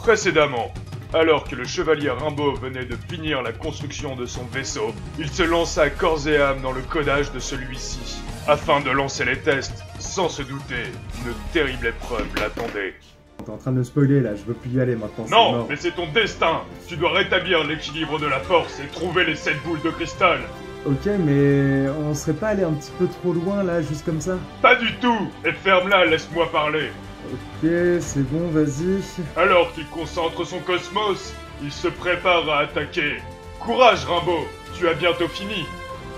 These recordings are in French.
Précédemment, alors que le chevalier Rimbaud venait de finir la construction de son vaisseau, il se lança corps et âme dans le codage de celui-ci, afin de lancer les tests, sans se douter, une terrible épreuve l'attendait. T'es en train de me spoiler là, je veux plus y aller maintenant. Non, mais c'est ton destin. Tu dois rétablir l'équilibre de la force et trouver les 7 boules de cristal. Ok, mais on serait pas allé un petit peu trop loin là, juste comme ça? Pas du tout. Et ferme-la, laisse-moi parler. Ok, c'est bon, vas-y. Alors qu'il concentre son cosmos, il se prépare à attaquer. Courage, Rimbaud, tu as bientôt fini.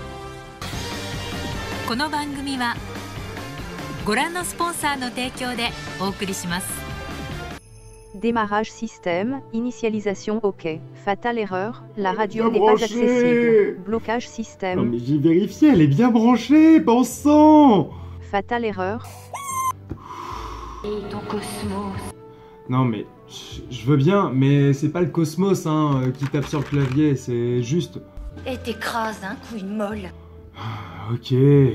この番組はご覧のスポンサーの提供でお送りします。 Démarrage système, initialisation OK. Fatale erreur, la radio n'est pas accessible. Blocage Non système. mais j'ai vérifié, elle est bien branchée, bon sang! Fatale erreur. Et ton cosmos. Non mais, je veux bien, mais c'est pas le cosmos hein, qui tape sur le clavier, c'est juste... Et t'écrases un coup une molle. Ok...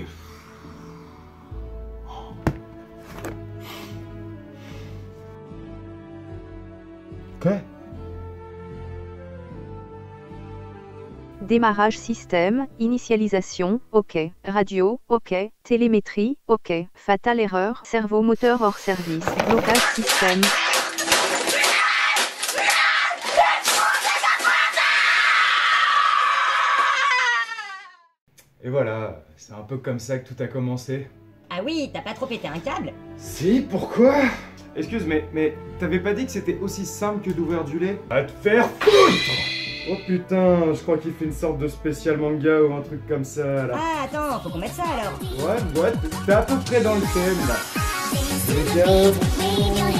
Quoi? Démarrage système, initialisation OK. Radio OK. Télémétrie OK. Fatale erreur, cerveau moteur hors service. Blocage système. Et voilà, c'est un peu comme ça que tout a commencé. Ah oui, t'as pas trop pété un câble? Si, pourquoi? Excuse, mais t'avais pas dit que c'était aussi simple que d'ouvrir du lait? À te faire foutre! Oh putain, je crois qu'il fait une sorte de spécial manga ou un truc comme ça là. Ah attends, faut qu'on mette ça alors. Ouais, t'es à peu près dans le thème là. Les gars,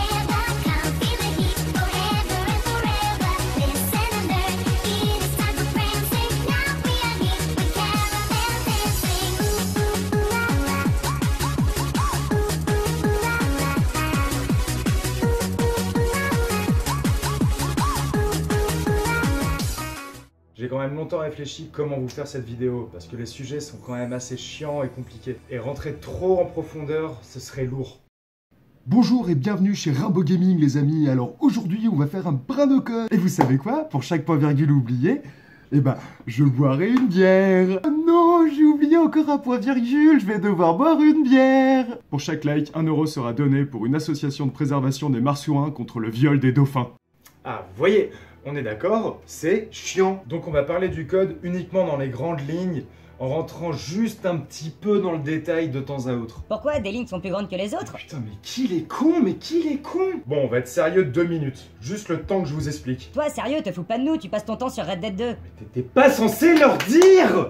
j'ai quand même longtemps réfléchi comment vous faire cette vidéo, parce que les sujets sont quand même assez chiants et compliqués. Et rentrer trop en profondeur, ce serait lourd. Bonjour et bienvenue chez Rimbaud Gaming les amis. Alors aujourd'hui on va faire un brin de code. Et vous savez quoi? Pour chaque point virgule oublié, eh ben je boirai une bière. Oh non, j'ai oublié encore un point virgule, je vais devoir boire une bière. Pour chaque like, 1 euro sera donné pour une association de préservation des marsouins contre le viol des dauphins. Ah, vous voyez, on est d'accord, c'est chiant. Donc on va parler du code uniquement dans les grandes lignes, en rentrant juste un petit peu dans le détail de temps à autre. Pourquoi des lignes sont plus grandes que les autres? Putain, mais qui les con? Mais qui les con? Bon, on va être sérieux 2 minutes, juste le temps que je vous explique. Toi sérieux, te fous pas de nous, tu passes ton temps sur Red Dead 2. Mais t'étais pas censé leur dire!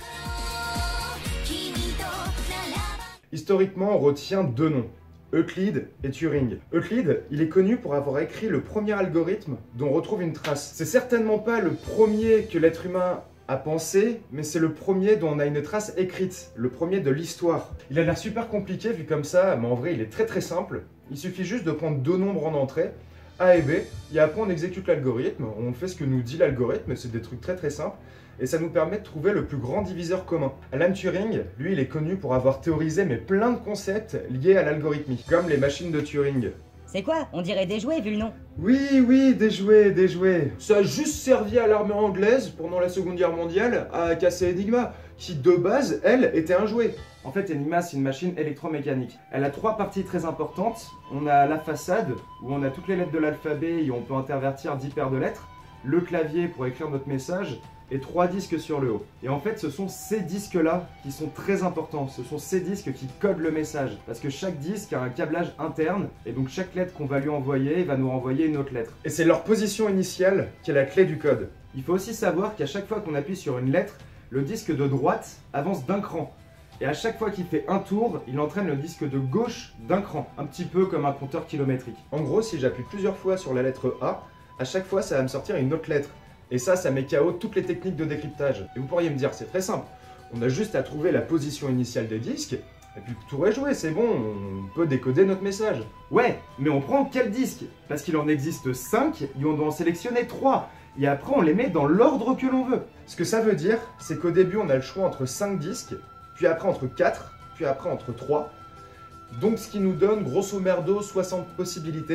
Historiquement, on retient 2 noms. Euclide et Turing. Euclide, il est connu pour avoir écrit le premier algorithme dont on retrouve une trace. C'est certainement pas le premier que l'être humain a pensé, mais c'est le premier dont on a une trace écrite, le premier de l'histoire. Il a l'air super compliqué vu comme ça, mais en vrai il est très simple. Il suffit juste de prendre 2 nombres en entrée, A et B, et après on exécute l'algorithme, on fait ce que nous dit l'algorithme, c'est des trucs très simples, et ça nous permet de trouver le plus grand diviseur commun. Alan Turing, lui, il est connu pour avoir théorisé mais plein de concepts liés à l'algorithmie, comme les machines de Turing. C'est quoi? On dirait des jouets vu le nom. Oui, des jouets. Ça a juste servi à l'armée anglaise pendant la Seconde Guerre mondiale à casser Enigma, qui de base, elle, était un jouet. En fait, Enigma, c'est une machine électromécanique. Elle a 3 parties très importantes. On a la façade, où on a toutes les lettres de l'alphabet et on peut intervertir 10 paires de lettres. Le clavier pour écrire notre message, et 3 disques sur le haut. Et en fait, ce sont ces disques-là qui sont très importants. Ce sont ces disques qui codent le message. Parce que chaque disque a un câblage interne, et donc chaque lettre qu'on va lui envoyer va nous renvoyer une autre lettre. Et c'est leur position initiale qui est la clé du code. Il faut aussi savoir qu'à chaque fois qu'on appuie sur une lettre, le disque de droite avance d'un cran. Et à chaque fois qu'il fait un tour, il entraîne le disque de gauche d'un cran. Un petit peu comme un compteur kilométrique. En gros, si j'appuie plusieurs fois sur la lettre A, à chaque fois ça va me sortir une autre lettre. Et ça met KO toutes les techniques de décryptage. Et vous pourriez me dire, c'est très simple. On a juste à trouver la position initiale des disques, et puis tout est joué, c'est bon, on peut décoder notre message. Ouais, mais on prend quel disque? Parce qu'il en existe 5, et on doit en sélectionner 3. Et après, on les met dans l'ordre que l'on veut. Ce que ça veut dire, c'est qu'au début, on a le choix entre 5 disques, puis après entre 4, puis après entre 3. Donc ce qui nous donne, grosso merdo, 60 possibilités,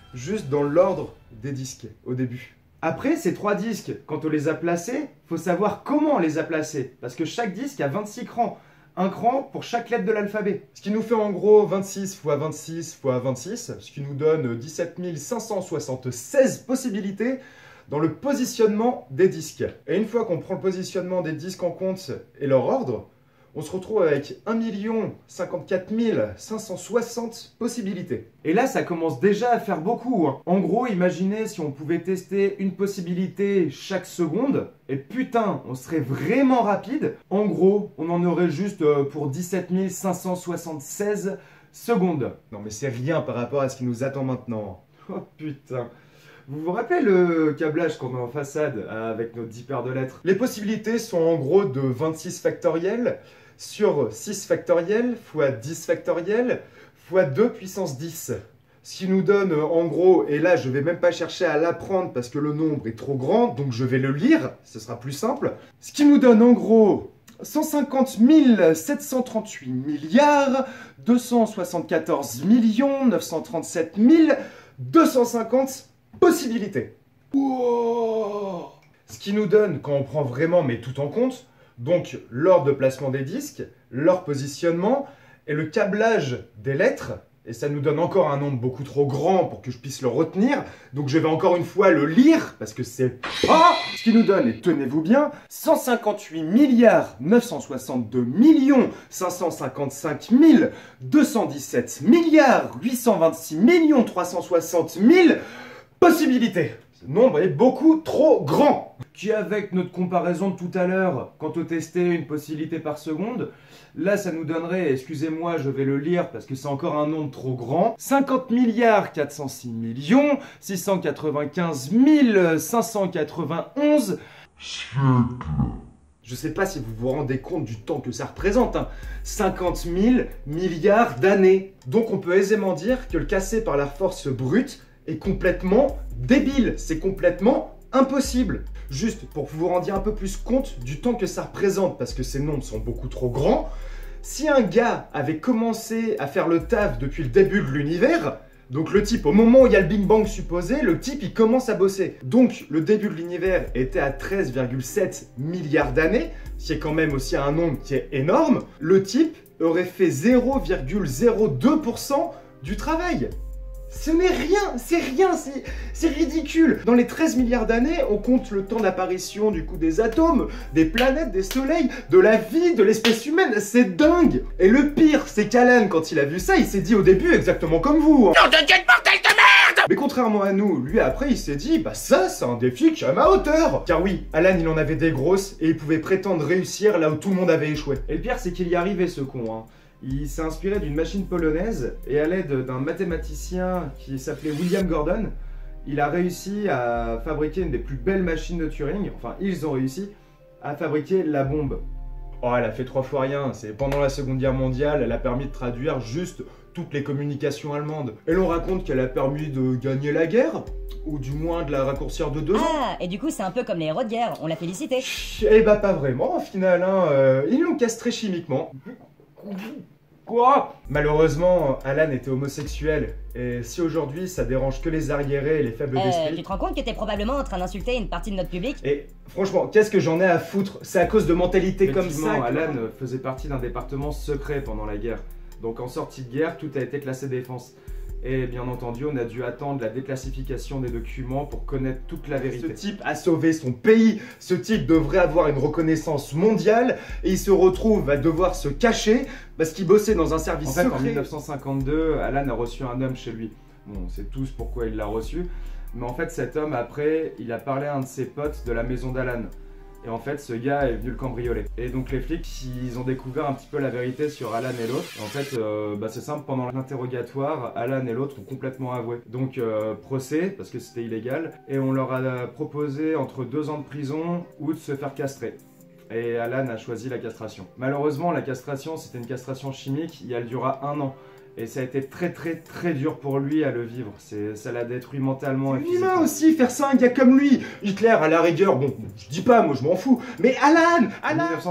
juste dans l'ordre des disques au début. Après, ces 3 disques, quand on les a placés, faut savoir comment on les a placés, parce que chaque disque a 26 crans. Un cran pour chaque lettre de l'alphabet. Ce qui nous fait en gros 26 x 26 x 26, ce qui nous donne 17 576 possibilités dans le positionnement des disques. Et une fois qu'on prend le positionnement des disques en compte et leur ordre, on se retrouve avec 1 54 560 possibilités. Et là, ça commence déjà à faire beaucoup. En gros, imaginez si on pouvait tester une possibilité chaque seconde, et putain, on serait vraiment rapide. En gros, on en aurait juste pour 17 576 secondes. Non mais c'est rien par rapport à ce qui nous attend maintenant. Oh putain. Vous vous rappelez le câblage qu'on a en façade avec notre 10 paires de lettres? Les possibilités sont en gros de 26 factoriel sur 6 factoriel fois 10 factoriel fois 2 puissance 10. Ce qui nous donne en gros, et là je vais même pas chercher à l'apprendre parce que le nombre est trop grand, donc je vais le lire, ce sera plus simple. Ce qui nous donne en gros 150 738 milliards 274 937 250 possibilités. Wow. Ce qui nous donne, quand on prend vraiment mais tout en compte, donc l'ordre de placement des disques, leur positionnement et le câblage des lettres, et ça nous donne encore un nombre beaucoup trop grand pour que je puisse le retenir, donc je vais encore une fois le lire, parce que c'est pas... Ce qui nous donne, et tenez-vous bien, 158 milliards 962 555 217 milliards 826 360 000 possibilités. Ce nombre est beaucoup trop grand. Qui avec notre comparaison de tout à l'heure, quand on testait une possibilité par seconde, là ça nous donnerait, excusez-moi je vais le lire parce que c'est encore un nombre trop grand, 50 milliards 406 millions 695 591 siècles. Je sais pas si vous vous rendez compte du temps que ça représente, hein. 50 000 milliards d'années. Donc on peut aisément dire que le cassé par la force brute est complètement débile, c'est complètement impossible. Juste pour que vous vous rendiez un peu plus compte du temps que ça représente, parce que ces nombres sont beaucoup trop grands, si un gars avait commencé à faire le taf depuis le début de l'univers, donc le type, au moment où il y a le Big Bang supposé, le type il commence à bosser. Donc le début de l'univers était à 13,7 milliards d'années, ce qui est quand même aussi un nombre qui est énorme, le type aurait fait 0,02% du travail. Ce n'est rien, c'est ridicule. Dans les 13 milliards d'années, on compte le temps d'apparition du coup des atomes, des planètes, des soleils, de la vie, de l'espèce humaine, c'est dingue. Et le pire, c'est qu'Alan, quand il a vu ça, il s'est dit au début exactement comme vous. Non de Dieu de bordel de merde. Mais contrairement à nous, lui après il s'est dit, bah ça c'est un défi qui est à ma hauteur. Car oui, Alan il en avait des grosses et il pouvait prétendre réussir là où tout le monde avait échoué. Et le pire c'est qu'il y arrivait ce con, hein. Il s'est inspiré d'une machine polonaise et à l'aide d'un mathématicien qui s'appelait William Gordon, il a réussi à fabriquer une des plus belles machines de Turing, enfin ils ont réussi à fabriquer la bombe. Oh, elle a fait 3 fois rien, c'est pendant la Seconde Guerre mondiale, elle a permis de traduire juste toutes les communications allemandes. Et l'on raconte qu'elle a permis de gagner la guerre, ou du moins de la raccourcir de 2 ans. Ah, et du coup c'est un peu comme les héros de guerre, on l'a félicité. Eh bah pas vraiment au final, hein. Ils l'ont castré chimiquement. Quoi? Malheureusement, Alan était homosexuel, et si aujourd'hui ça dérange que les arriérés et les faibles d'esprit... Tu te rends compte que t'es probablement en train d'insulter une partie de notre public? Et franchement, qu'est-ce que j'en ai à foutre? C'est à cause de mentalités comme ça. Alan faisait partie d'un département secret pendant la guerre. Donc en sortie de guerre, tout a été classé défense. Et bien entendu, on a dû attendre la déclassification des documents pour connaître toute la vérité. Ce type a sauvé son pays, ce type devrait avoir une reconnaissance mondiale, et il se retrouve à devoir se cacher parce qu'il bossait dans un service secret. En 1952, Alan a reçu un homme chez lui. Bon, on sait tous pourquoi il l'a reçu, mais en fait cet homme, après, il a parlé à un de ses potes de la maison d'Alan. Et en fait, ce gars est venu le cambrioler. Et donc les flics, ils ont découvert un petit peu la vérité sur Alan et l'autre. En fait, c'est simple, pendant l'interrogatoire, Alan et l'autre ont complètement avoué. Donc procès, parce que c'était illégal, et on leur a proposé entre 2 ans de prison ou de se faire castrer. Et Alan a choisi la castration. Malheureusement, la castration, c'était une castration chimique, et elle dura 1 an. Et ça a été très dur pour lui à le vivre. Ça l'a détruit mentalement et Humain physiquement. aussi, faire ça à un gars comme lui. Hitler, à la rigueur, bon, je dis pas, moi je m'en fous. Mais Alan, En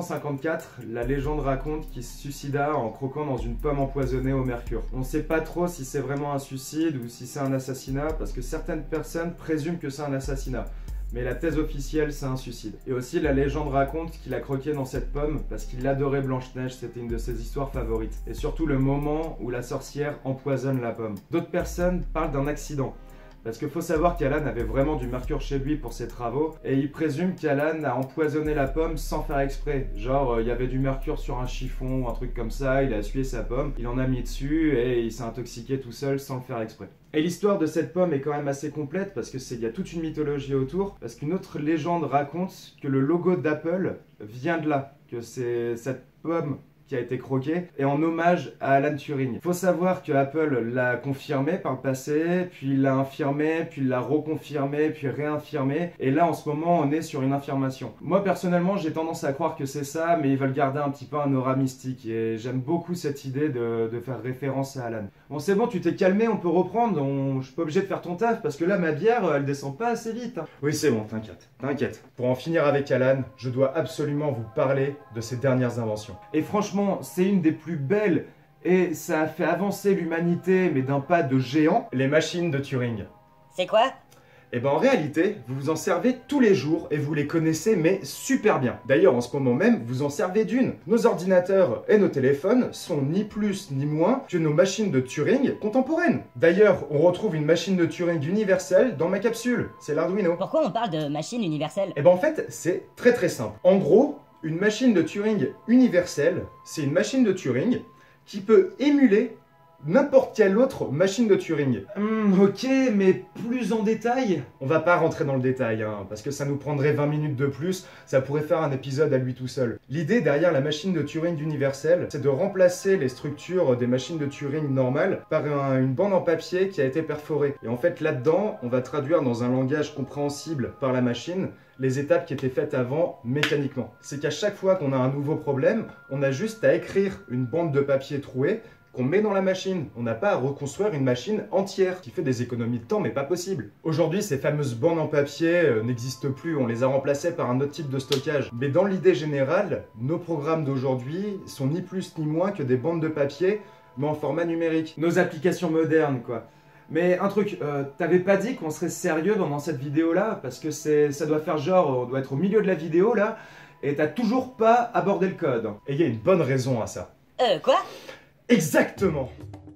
1954, la légende raconte qu'il se suicida en croquant dans une pomme empoisonnée au mercure. On sait pas trop si c'est vraiment un suicide ou si c'est un assassinat, parce que certaines personnes présument que c'est un assassinat. Mais la thèse officielle, c'est un suicide. Et aussi, la légende raconte qu'il a croqué dans cette pomme parce qu'il adorait Blanche-Neige, c'était une de ses histoires favorites. Et surtout le moment où la sorcière empoisonne la pomme. D'autres personnes parlent d'un accident. Parce qu'il faut savoir qu'Alan avait vraiment du mercure chez lui pour ses travaux, et il présume qu'Alan a empoisonné la pomme sans faire exprès. Genre, il y avait du mercure sur un chiffon ou un truc comme ça, il a essuyé sa pomme, il en a mis dessus et il s'est intoxiqué tout seul sans le faire exprès. Et l'histoire de cette pomme est quand même assez complète parce qu'il y a toute une mythologie autour, parce qu'une autre légende raconte que le logo d'Apple vient de là, que c'est cette pomme qui a été croqué, et en hommage à Alan Turing. Faut savoir que Apple l'a confirmé par le passé, puis l'a infirmé, puis l'a reconfirmé, puis réinfirmé, et là en ce moment on est sur une infirmation. Moi personnellement j'ai tendance à croire que c'est ça, mais ils veulent garder un petit peu un aura mystique, et j'aime beaucoup cette idée de faire référence à Alan. Bon c'est bon, tu t'es calmé, on peut reprendre, je suis pas obligé de faire ton taf, parce que là ma bière elle descend pas assez vite. Hein. Oui c'est bon, t'inquiète. Pour en finir avec Alan, je dois absolument vous parler de ses dernières inventions. Et franchement, c'est une des plus belles et ça a fait avancer l'humanité, mais d'un pas de géant, les machines de Turing. C'est quoi? Et ben en réalité, vous vous en servez tous les jours et vous les connaissez mais super bien. D'ailleurs en ce moment même, vous en servez d'une. Nos ordinateurs et nos téléphones sont ni plus ni moins que nos machines de Turing contemporaines. D'ailleurs, on retrouve une machine de Turing universelle dans ma capsule, c'est l'Arduino. Pourquoi on parle de machine universelle? Et ben en fait, c'est très simple. En gros, une machine de Turing universelle, c'est une machine de Turing qui peut émuler n'importe quelle autre machine de Turing. Ok, mais plus en détail? On va pas rentrer dans le détail, hein, parce que ça nous prendrait 20 minutes de plus, ça pourrait faire un épisode à lui tout seul. L'idée derrière la machine de Turing universelle, c'est de remplacer les structures des machines de Turing normales par une bande en papier qui a été perforée. Et en fait, là-dedans, on va traduire dans un langage compréhensible par la machine les étapes qui étaient faites avant mécaniquement. C'est qu'à chaque fois qu'on a un nouveau problème, on a juste à écrire une bande de papier trouée qu'on met dans la machine. On n'a pas à reconstruire une machine entière, qui fait des économies de temps, mais pas possible. Aujourd'hui, ces fameuses bandes en papier n'existent plus, on les a remplacées par un autre type de stockage. Mais dans l'idée générale, nos programmes d'aujourd'hui sont ni plus ni moins que des bandes de papier, mais en format numérique. Nos applications modernes, quoi. Mais un truc, t'avais pas dit qu'on serait sérieux pendant cette vidéo-là? Parce que ça doit faire genre, on doit être au milieu de la vidéo, là, et t'as toujours pas abordé le code. Et il y a une bonne raison à ça. Quoi? Exactement.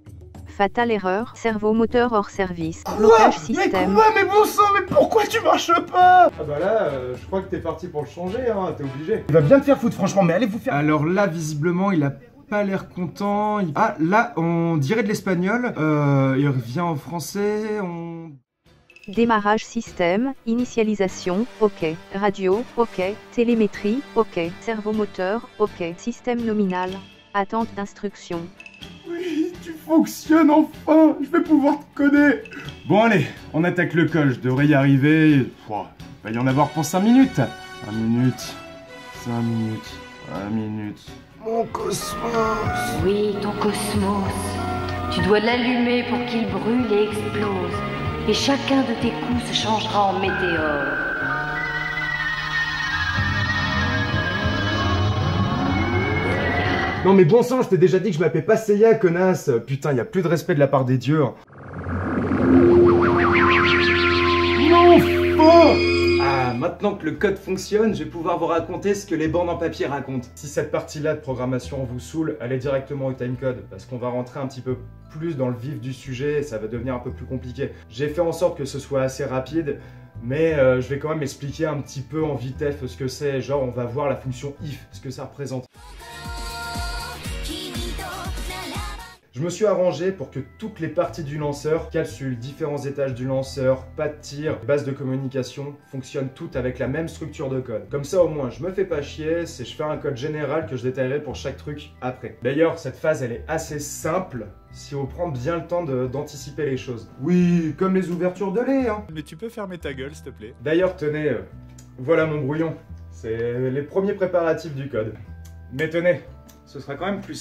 Fatale erreur, cerveau moteur hors service, blocage système. Mais bon sang, mais pourquoi tu marches pas? Ah bah là, je crois que t'es parti pour le changer, hein, t'es obligé. Il va bien te faire foutre franchement, mais allez vous faire... Alors là, visiblement, il a pas l'air content. Ah, là, on dirait de l'espagnol. Il revient en français, Démarrage système, initialisation, ok, radio, ok, télémétrie, ok, cerveau moteur, ok, système nominal, attente d'instruction. Oui, tu fonctionnes enfin. Je vais pouvoir te coder. Bon allez, on attaque le col, je devrais y arriver. Il va y en avoir pour 5 minutes. 1 minute, 5 minutes, 1 minute. Mon cosmos. Oui, ton cosmos. Tu dois l'allumer pour qu'il brûle et explose. Et chacun de tes coups se changera en météore. Non mais bon sang, je t'ai déjà dit que je m'appelais pas Seiya, connasse. Putain, y a plus de respect de la part des dieux. Non, faux. Ah, maintenant que le code fonctionne, je vais pouvoir vous raconter ce que les bandes en papier racontent. Si cette partie-là de programmation vous saoule, allez directement au timecode, parce qu'on va rentrer un petit peu plus dans le vif du sujet et ça va devenir un peu plus compliqué. J'ai fait en sorte que ce soit assez rapide, mais je vais quand même expliquer un petit peu en vitesse ce que c'est. Genre, on va voir la fonction if, ce que ça représente. Je me suis arrangé pour que toutes les parties du lanceur, calcul, différents étages du lanceur, pas de tir, base de communication, fonctionnent toutes avec la même structure de code. Comme ça au moins je me fais pas chier, je fais un code général que je détaillerai pour chaque truc après. D'ailleurs cette phase elle est assez simple si on prend bien le temps d'anticiper les choses. Oui, comme les ouvertures de lait hein. Mais tu peux fermer ta gueule s'il te plaît. D'ailleurs tenez, voilà mon brouillon. C'est les premiers préparatifs du code. Mais tenez, ce sera quand même plus simple.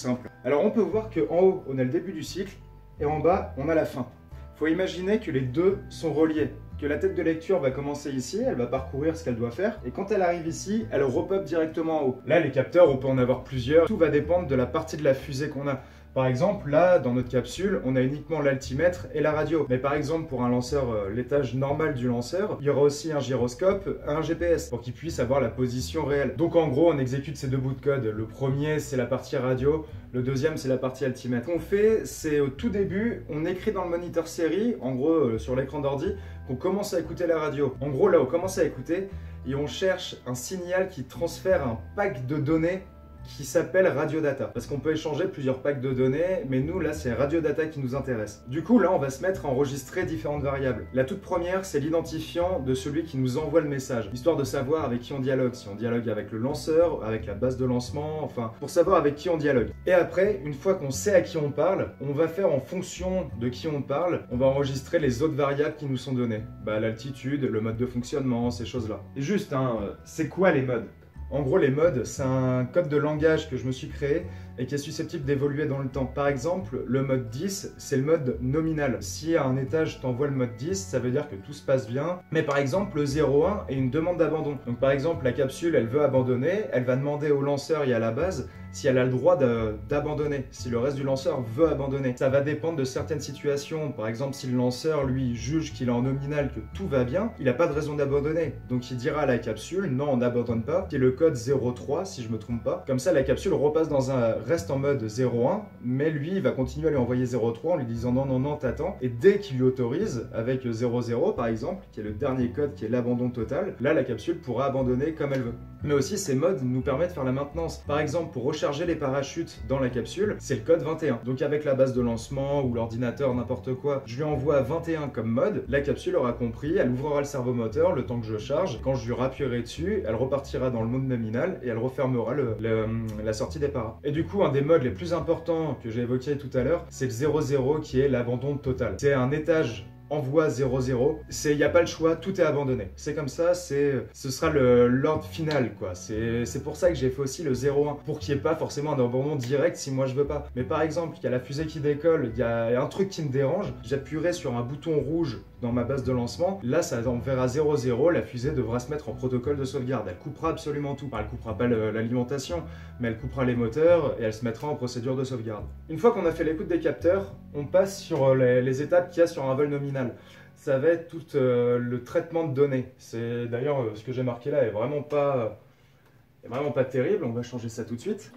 Alors on peut voir qu'en haut, on a le début du cycle, et en bas, on a la fin. Il faut imaginer que les deux sont reliés, que la tête de lecture va commencer ici, elle va parcourir ce qu'elle doit faire, et quand elle arrive ici, elle repop directement en haut. Là, les capteurs, on peut en avoir plusieurs, tout va dépendre de la partie de la fusée qu'on a. Par exemple, là, dans notre capsule, on a uniquement l'altimètre et la radio. Mais par exemple, pour un lanceur, l'étage normal du lanceur, il y aura aussi un gyroscope, un GPS, pour qu'il puisse avoir la position réelle. Donc en gros, on exécute ces deux bouts de code. Le premier, c'est la partie radio, le deuxième, c'est la partie altimètre. Ce qu'on fait, c'est au tout début, on écrit dans le moniteur série, en gros, sur l'écran d'ordi, qu'on commence à écouter la radio. En gros, là, on commence à écouter et on cherche un signal qui transfère un pack de données qui s'appelle Radio Data. Parce qu'on peut échanger plusieurs packs de données, mais nous, là, c'est Radio Data qui nous intéresse. Du coup, là, on va se mettre à enregistrer différentes variables. La toute première, c'est l'identifiant de celui qui nous envoie le message, histoire de savoir avec qui on dialogue. Si on dialogue avec le lanceur, avec la base de lancement, enfin, pour savoir avec qui on dialogue. Et après, une fois qu'on sait à qui on parle, on va faire en fonction de qui on parle, on va enregistrer les autres variables qui nous sont données. Bah, l'altitude, le mode de fonctionnement, ces choses-là. Et juste, c'est quoi les modes ? En gros, les modes, c'est un code de langage que je me suis créé et qui est susceptible d'évoluer dans le temps. Par exemple, le mode 10, c'est le mode nominal. Si à un étage, t'envoies le mode 10, ça veut dire que tout se passe bien. Mais par exemple, le 0,1 est une demande d'abandon. Donc par exemple, la capsule, elle veut abandonner, elle va demander au lanceur et à la base si elle a le droit d'abandonner, si le reste du lanceur veut abandonner. Ça va dépendre de certaines situations. Par exemple, si le lanceur, lui, juge qu'il est en nominal, que tout va bien, il n'a pas de raison d'abandonner. Donc il dira à la capsule, non, on n'abandonne pas, qui est le code 0,3, si je me trompe pas. Comme ça, la capsule repasse reste en mode 0,1, mais lui, il va continuer à lui envoyer 0,3 en lui disant non, non, non, t'attends. Et dès qu'il lui autorise, avec 0,0 par exemple, qui est le dernier code, qui est l'abandon total, là, la capsule pourra abandonner comme elle veut. Mais aussi, ces modes nous permettent de faire la maintenance. Par exemple, pour recharger les parachutes dans la capsule, c'est le code 21. Donc avec la base de lancement ou l'ordinateur, n'importe quoi, je lui envoie 21 comme mode, la capsule aura compris, elle ouvrira le servomoteur le temps que je charge. Quand je lui rappuierai dessus, elle repartira dans le mode nominal et elle refermera la sortie des paras. Et du coup, un des modes les plus importants que j'ai évoqué tout à l'heure, c'est le 0,0 qui est l'abandon total. C'est un étage envoie 0,0, il n'y a pas le choix, tout est abandonné. C'est comme ça, ce sera l'ordre final, quoi. C'est pour ça que j'ai fait aussi le 0,1, pour qu'il n'y ait pas forcément un abandon direct si moi je veux pas. Mais par exemple, il y a la fusée qui décolle, il y a un truc qui me dérange, j'appuierai sur un bouton rouge dans ma base de lancement, là ça enverra 0,0, la fusée devra se mettre en protocole de sauvegarde. Elle coupera absolument tout. Enfin, elle coupera pas l'alimentation, mais elle coupera les moteurs et elle se mettra en procédure de sauvegarde. Une fois qu'on a fait l'écoute des capteurs, on passe sur les étapes qu'il y a sur un vol nominal. Ça va être tout le traitement de données. C'est d'ailleurs ce que j'ai marqué là est vraiment pas terrible. On va changer ça tout de suite.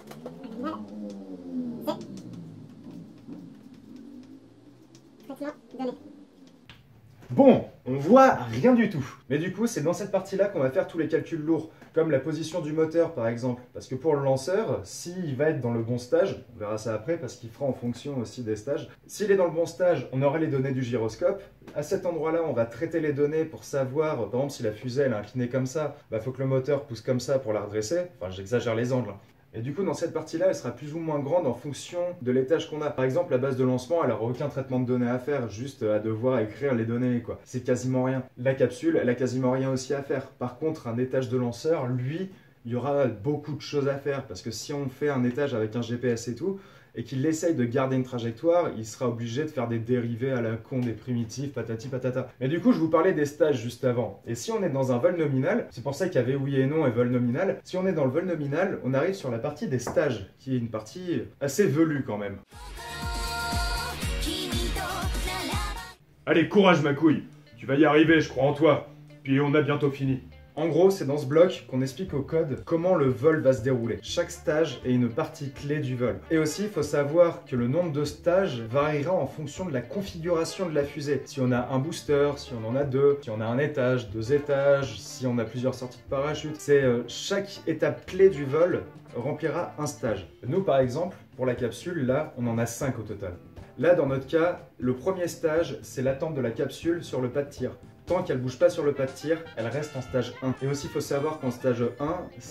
Bon, on voit rien du tout. Mais du coup, c'est dans cette partie-là qu'on va faire tous les calculs lourds, comme la position du moteur par exemple. Parce que pour le lanceur, s'il va être dans le bon stage, on verra ça après parce qu'il fera en fonction aussi des stages. S'il est dans le bon stage, on aura les données du gyroscope. À cet endroit-là, on va traiter les données pour savoir, par exemple, si la fusée elle est inclinée comme ça, bah, faut que le moteur pousse comme ça pour la redresser. Enfin, j'exagère les angles. Et du coup, dans cette partie-là, elle sera plus ou moins grande en fonction de l'étage qu'on a. Par exemple, la base de lancement, elle n'aura aucun traitement de données à faire, juste à devoir écrire les données, quoi. C'est quasiment rien. La capsule, elle a quasiment rien aussi à faire. Par contre, un étage de lanceur, lui, il y aura beaucoup de choses à faire. Parce que si on fait un étage avec un GPS et tout, et qu'il essaye de garder une trajectoire, il sera obligé de faire des dérivés à la con, des primitifs, patati patata. Mais du coup, je vous parlais des stages juste avant. Et si on est dans un vol nominal, c'est pour ça qu'il y avait oui et non et vol nominal, si on est dans le vol nominal, on arrive sur la partie des stages, qui est une partie assez velue quand même. Allez, courage ma couille, tu vas y arriver, je crois en toi. Puis on a bientôt fini. En gros, c'est dans ce bloc qu'on explique au code comment le vol va se dérouler. Chaque stage est une partie clé du vol. Et aussi, il faut savoir que le nombre de stages variera en fonction de la configuration de la fusée. Si on a un booster, si on en a deux, si on a un étage, deux étages, si on a plusieurs sorties de parachute. Chaque étape clé du vol remplira un stage. Nous, par exemple, pour la capsule, là, on en a 5 au total. Là, dans notre cas, le premier stage, c'est l'attente de la capsule sur le pas de tir. Tant qu'elle bouge pas sur le pas de tir, elle reste en stage 1. Et aussi, il faut savoir qu'en stage 1,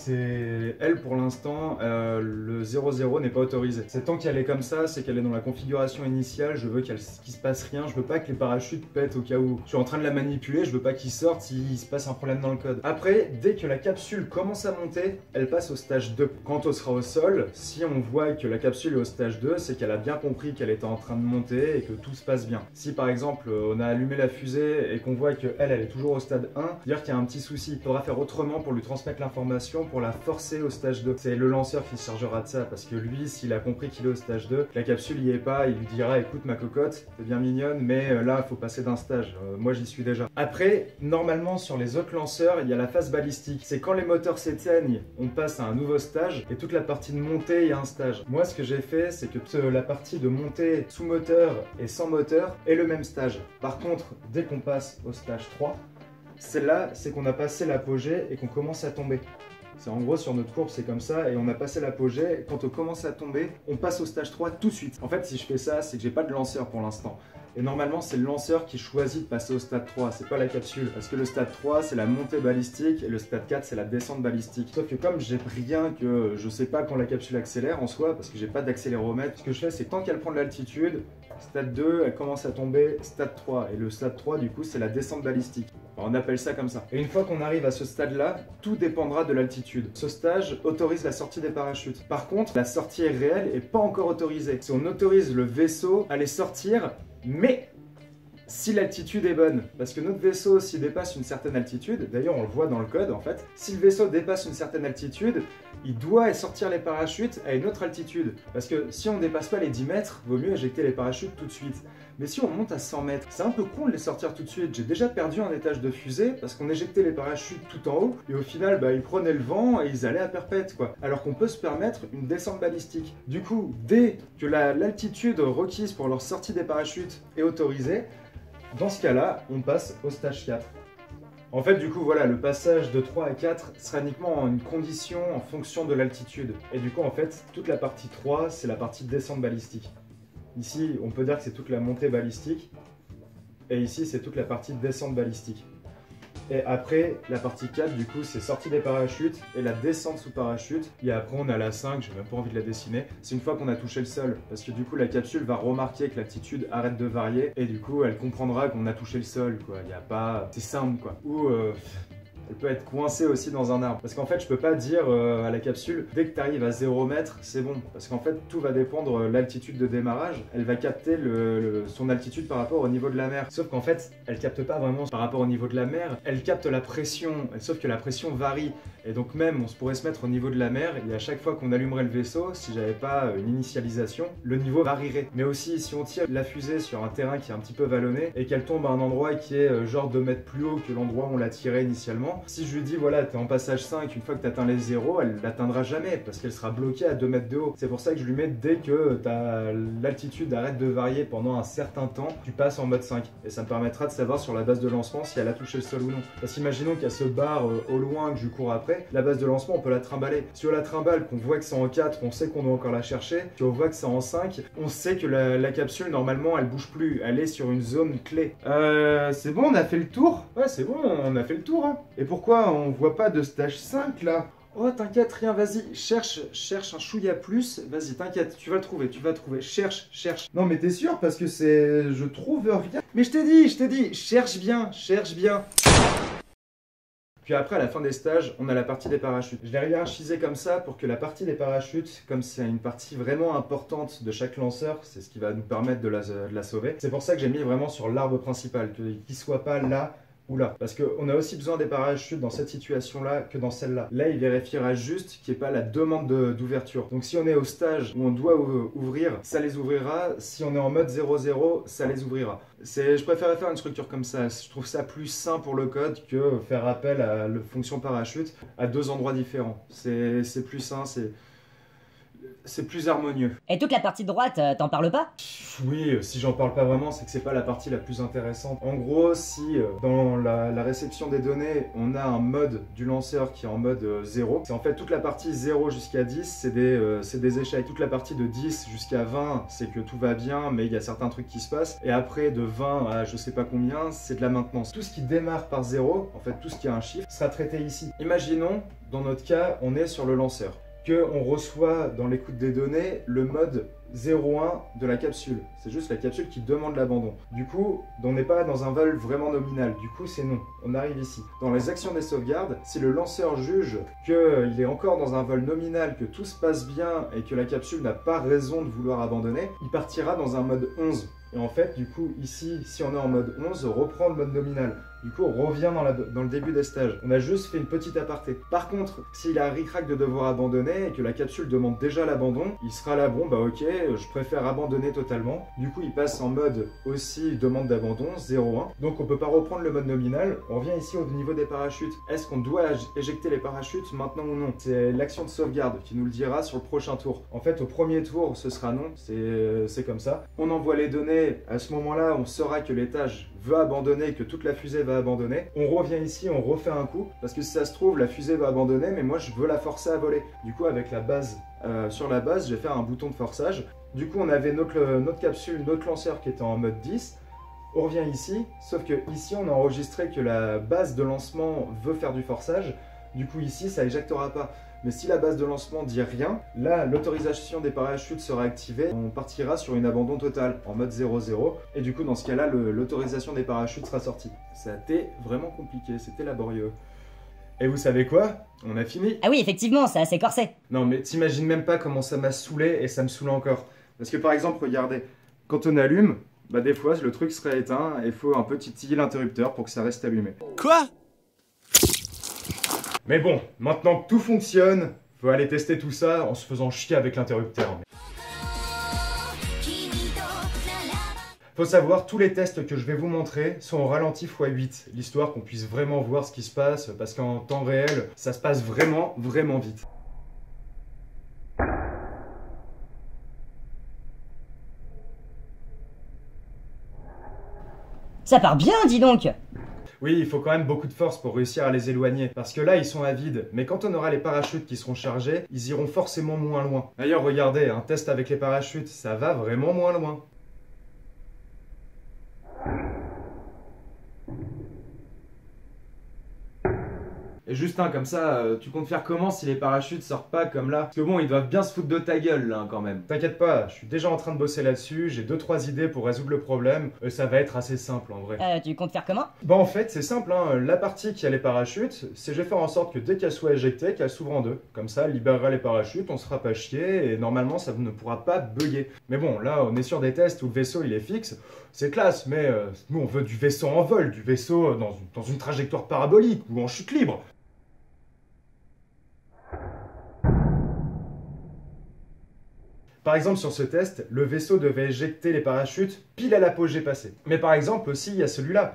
c'est elle pour l'instant, le 0-0 n'est pas autorisé. C'est tant qu'elle est comme ça, c'est qu'elle est dans la configuration initiale, je veux qu'il se passe rien, je veux pas que les parachutes pètent au cas où je suis en train de la manipuler, je veux pas qu'ils sortent s'il se passe un problème dans le code. Après, dès que la capsule commence à monter, elle passe au stage 2. Quand on sera au sol, si on voit que la capsule est au stage 2, c'est qu'elle a bien compris qu'elle était en train de monter et que tout se passe bien. Si par exemple, on a allumé la fusée et qu'on voit qu'elle est toujours au stade 1, dire qu'il y a un petit souci. Il faudra faire autrement pour lui transmettre l'information, pour la forcer au stage 2. C'est le lanceur qui se chargera de ça, parce que lui, s'il a compris qu'il est au stage 2, la capsule y est pas, il lui dira écoute ma cocotte, t'es bien mignonne, mais là, il faut passer d'un stage. Moi, j'y suis déjà. Après, normalement, sur les autres lanceurs, il y a la phase balistique. C'est quand les moteurs s'éteignent, on passe à un nouveau stage, et toute la partie de montée, il y a un stage. Moi, ce que j'ai fait, c'est que la partie de montée sous moteur et sans moteur est le même stage. Par contre, dès qu'on passe au stage 3, celle-là, c'est qu'on a passé l'apogée et qu'on commence à tomber. C'est en gros sur notre courbe, c'est comme ça, et on a passé l'apogée. Quand on commence à tomber, on passe au stage 3 tout de suite. En fait, si je fais ça, c'est que j'ai pas de lanceur pour l'instant. Et normalement, c'est le lanceur qui choisit de passer au stade 3, c'est pas la capsule. Parce que le stade 3, c'est la montée balistique, et le stade 4, c'est la descente balistique. Sauf que comme j'ai rien que je sais pas quand la capsule accélère en soi, parce que j'ai pas d'accéléromètre, ce que je fais, c'est tant qu'elle prend de l'altitude, stade 2, elle commence à tomber, stade 3. Et le stade 3, du coup, c'est la descente balistique. Enfin, on appelle ça comme ça. Et une fois qu'on arrive à ce stade-là, tout dépendra de l'altitude. Ce stage autorise la sortie des parachutes. Par contre, la sortie est réelle et pas encore autorisée. Si on autorise le vaisseau à les sortir, mais si l'altitude est bonne, parce que notre vaisseau, s'il dépasse une certaine altitude, d'ailleurs on le voit dans le code en fait, si le vaisseau dépasse une certaine altitude, il doit sortir les parachutes à une autre altitude. Parce que si on ne dépasse pas les 10 mètres, vaut mieux éjecter les parachutes tout de suite. Mais si on monte à 100 mètres, c'est un peu con de les sortir tout de suite. J'ai déjà perdu un étage de fusée parce qu'on éjectait les parachutes tout en haut et au final, ils prenaient le vent et ils allaient à perpète, quoi. Alors qu'on peut se permettre une descente balistique. Du coup, dès que l'altitude requise pour leur sortie des parachutes est autorisée, dans ce cas-là, on passe au stage 4. En fait, du coup, voilà, le passage de 3 à 4 sera uniquement une condition en fonction de l'altitude. Et du coup, en fait, toute la partie 3, c'est la partie descente balistique. Ici, on peut dire que c'est toute la montée balistique. Et ici, c'est toute la partie descente balistique. Et après, la partie 4, du coup, c'est sortie des parachutes et la descente sous parachute. Et après, on a la 5, j'ai même pas envie de la dessiner. C'est une fois qu'on a touché le sol. Parce que du coup, la capsule va remarquer que l'altitude arrête de varier. Et du coup, elle comprendra qu'on a touché le sol, quoi. Il n'y a pas... C'est simple, quoi. Ou... Elle peut être coincée aussi dans un arbre. Parce qu'en fait, je peux pas dire à la capsule, dès que tu arrives à 0 mètres, c'est bon. Parce qu'en fait, tout va dépendre de l'altitude de démarrage. Elle va capter son altitude par rapport au niveau de la mer. Sauf qu'en fait, elle capte pas vraiment par rapport au niveau de la mer. Elle capte la pression. Sauf que la pression varie. Et donc même, on se pourrait se mettre au niveau de la mer. Et à chaque fois qu'on allumerait le vaisseau, si j'avais pas une initialisation, le niveau varierait. Mais aussi, si on tire la fusée sur un terrain qui est un petit peu vallonné et qu'elle tombe à un endroit qui est genre 2 mètres plus haut que l'endroit où on l'a tiré initialement, si je lui dis voilà t'es en passage 5, une fois que tu atteins les 0, elle l'atteindra jamais parce qu'elle sera bloquée à 2 mètres de haut. C'est pour ça que je lui mets dès que l'altitude arrête de varier pendant un certain temps, tu passes en mode 5. Et ça me permettra de savoir sur la base de lancement si elle a touché le sol ou non. Parce qu'imaginons qu'elle se barre au loin, que je cours après, la base de lancement on peut la trimballer. Si on la trimballe, qu'on voit que c'est en 4, on sait qu'on doit encore la chercher. Si on voit que c'est en 5, on sait que la capsule normalement elle bouge plus, elle est sur une zone clé. C'est bon, on a fait le tour? Ouais c'est bon, on a fait le tour hein. Et pourquoi on voit pas de stage 5 là? Oh t'inquiète, rien, vas-y, cherche un chouïa plus, vas-y, t'inquiète, tu vas le trouver, cherche. Non mais t'es sûr parce que je trouve rien. Mais je t'ai dit, cherche bien. Puis après, à la fin des stages, on a la partie des parachutes. Je l'ai hiérarchisé comme ça pour que la partie des parachutes, comme c'est une partie vraiment importante de chaque lanceur, c'est ce qui va nous permettre de la sauver. C'est pour ça que j'ai mis vraiment sur l'arbre principal, qu'il soit pas là ou là. Parce qu'on a aussi besoin des parachutes dans cette situation-là que dans celle-là. Là, il vérifiera juste qu'il n'y ait pas la demande d'ouverture. Donc si on est au stage où on doit ouvrir, ça les ouvrira. Si on est en mode 0-0, ça les ouvrira. Je préférais faire une structure comme ça. Je trouve ça plus sain pour le code que faire appel à la fonction parachute à 2 endroits différents. C'est plus sain, c'est plus harmonieux. Et toute la partie droite, t'en parles pas? Oui, si j'en parle pas vraiment, c'est que c'est pas la partie la plus intéressante. En gros, si dans la réception des données, on a un mode du lanceur qui est en mode 0, c'est en fait toute la partie 0 jusqu'à 10, c'est des échecs. Toute la partie de 10 jusqu'à 20, c'est que tout va bien, mais il y a certains trucs qui se passent. Et après, de 20 à je sais pas combien, c'est de la maintenance. Tout ce qui démarre par 0, en fait tout ce qui a un chiffre, sera traité ici. Imaginons, dans notre cas, on est sur le lanceur, qu'on reçoit dans l'écoute des données le mode 0,1 de la capsule. C'est juste la capsule qui demande l'abandon. Du coup, on n'est pas dans un vol vraiment nominal. Du coup, c'est non. On arrive ici. Dans les actions des sauvegardes, si le lanceur juge qu'il est encore dans un vol nominal, que tout se passe bien et que la capsule n'a pas raison de vouloir abandonner, il partira dans un mode 11. Et en fait, du coup, ici, si on est en mode 11, on reprend le mode nominal. Du coup, on revient dans le début des stages. On a juste fait une petite aparté. Par contre, s'il a un ric-rac de devoir abandonner et que la capsule demande déjà l'abandon, il sera là, bon, bah ok, je préfère abandonner totalement. Du coup, il passe en mode aussi demande d'abandon, 0,1. Donc, on peut pas reprendre le mode nominal. On revient ici au niveau des parachutes. Est-ce qu'on doit éjecter les parachutes maintenant ou non? C'est l'action de sauvegarde qui nous le dira sur le prochain tour. En fait, au premier tour, ce sera non. C'est comme ça. On envoie les données. À ce moment-là, on saura que l'étage veut abandonner, que toute la fusée va abandonner. On revient ici, on refait un coup, parce que si ça se trouve, la fusée va abandonner, mais moi je veux la forcer à voler. Du coup, avec la base, sur la base, je vais faire un bouton de forçage. Du coup, on avait notre capsule, notre lanceur qui était en mode 10. On revient ici, sauf que ici, on a enregistré que la base de lancement veut faire du forçage. Du coup, ici, ça éjectera pas. Mais si la base de lancement dit rien, là, l'autorisation des parachutes sera activée. On partira sur une abandon totale en mode 0-0. Et du coup, dans ce cas-là, l'autorisation des parachutes sera sortie. Ça a été vraiment compliqué, c'était laborieux. Et vous savez quoi? On a fini. Ah oui, effectivement, c'est assez corsé. Non, mais t'imagines même pas comment ça m'a saoulé et ça me saoule encore. Parce que par exemple, regardez, quand on allume, bah des fois, le truc serait éteint et il faut un peu titiller l'interrupteur pour que ça reste allumé. Quoi? Mais bon, maintenant que tout fonctionne, faut aller tester tout ça en se faisant chier avec l'interrupteur. Faut savoir, tous les tests que je vais vous montrer sont au ralenti x8, l'histoire qu'on puisse vraiment voir ce qui se passe, parce qu'en temps réel, ça se passe vraiment, vraiment vite. Ça part bien, dis donc. Oui, il faut quand même beaucoup de force pour réussir à les éloigner, parce que là, ils sont à vide. Mais quand on aura les parachutes qui seront chargés, ils iront forcément moins loin. D'ailleurs, regardez, un test avec les parachutes, ça va vraiment moins loin. Et Justin, comme ça, tu comptes faire comment si les parachutes sortent pas comme là? Parce que bon, ils doivent bien se foutre de ta gueule là quand même. T'inquiète pas, je suis déjà en train de bosser là-dessus, j'ai 2-3 idées pour résoudre le problème, ça va être assez simple en vrai. Tu comptes faire comment? Bah en fait, c'est simple, hein. La partie qui a les parachutes, c'est je vais faire en sorte que dès qu'elle soit éjectée, qu'elle s'ouvre en deux. Comme ça, elle libérera les parachutes, on se fera pas chier, et normalement ça ne pourra pas bugger. Mais bon, là, on est sur des tests où le vaisseau il est fixe, c'est classe, mais nous on veut du vaisseau en vol, du vaisseau dans une trajectoire parabolique ou en chute libre. Par exemple, sur ce test, le vaisseau devait éjecter les parachutes pile à l'apogée passée. Mais par exemple aussi, il y a celui-là.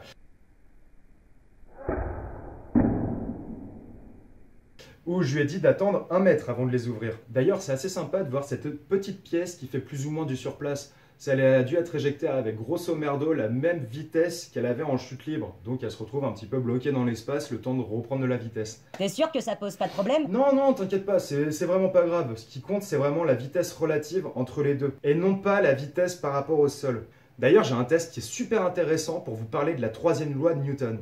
Où je lui ai dit d'attendre 1 mètre avant de les ouvrir. D'ailleurs, c'est assez sympa de voir cette petite pièce qui fait plus ou moins du surplace. Elle a dû être éjectée avec grosso merdo la même vitesse qu'elle avait en chute libre. Donc elle se retrouve un petit peu bloquée dans l'espace le temps de reprendre de la vitesse. T'es sûr que ça pose pas de problème? Non, non, t'inquiète pas, c'est vraiment pas grave. Ce qui compte, c'est vraiment la vitesse relative entre les deux. Et non pas la vitesse par rapport au sol. D'ailleurs, j'ai un test qui est super intéressant pour vous parler de la 3e loi de Newton.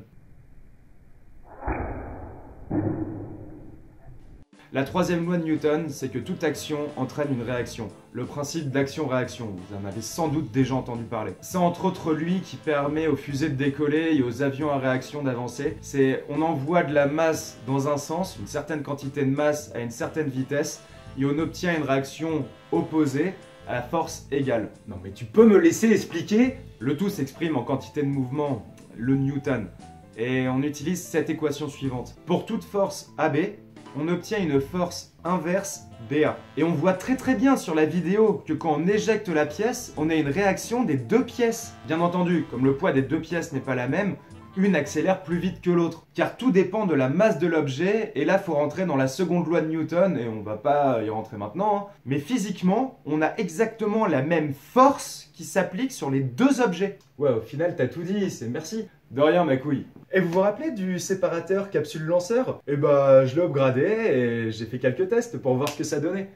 La 3e loi de Newton, c'est que toute action entraîne une réaction. Le principe d'action-réaction, vous en avez sans doute déjà entendu parler. C'est entre autres lui qui permet aux fusées de décoller et aux avions à réaction d'avancer. On envoie de la masse dans un sens, une certaine quantité de masse à une certaine vitesse, et on obtient une réaction opposée à la force égale. Non mais tu peux me laisser expliquer? Le tout s'exprime en quantité de mouvement, le Newton. Et on utilise cette équation suivante. Pour toute force AB, on obtient une force inverse BA. Et on voit très bien sur la vidéo que quand on éjecte la pièce, on a une réaction des deux pièces. Bien entendu, comme le poids des deux pièces n'est pas la même, Une accélère plus vite que l'autre, car tout dépend de la masse de l'objet, et là faut rentrer dans la seconde loi de Newton, et on va pas y rentrer maintenant, hein. Mais physiquement, on a exactement la même force qui s'applique sur les deux objets. Ouais, au final t'as tout dit, c'est merci. De rien ma couille. Et vous vous rappelez du séparateur capsule-lanceur? Eh bah je l'ai upgradé et j'ai fait quelques tests pour voir ce que ça donnait.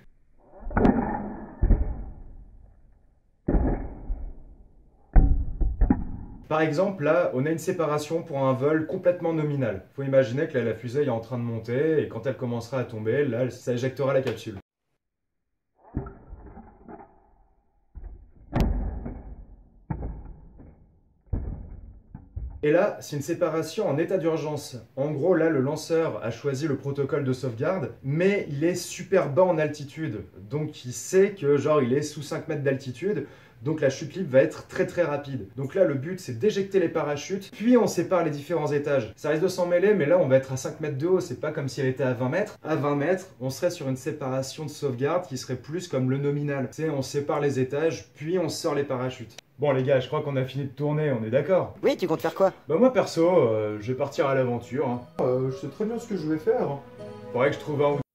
Par exemple, là, on a une séparation pour un vol complètement nominal. Faut imaginer que là, la fusée est en train de monter, et quand elle commencera à tomber, là, ça éjectera la capsule. Et là, c'est une séparation en état d'urgence. En gros, là, le lanceur a choisi le protocole de sauvegarde, mais il est super bas en altitude. Donc, il sait que, genre, il est sous 5 mètres d'altitude. Donc la chute libre va être très très rapide. Donc là le but c'est d'éjecter les parachutes, puis on sépare les différents étages. Ça risque de s'en mêler, mais là on va être à 5 mètres de haut, c'est pas comme si elle était à 20 mètres. À 20 mètres, on serait sur une séparation de sauvegarde qui serait plus comme le nominal. Tu sais, on sépare les étages, puis on sort les parachutes. Bon les gars, je crois qu'on a fini de tourner, on est d'accord? Oui, tu comptes faire quoi? Bah moi perso, je vais partir à l'aventure. Hein. Je sais très bien ce que je vais faire. Faudrait que je trouve un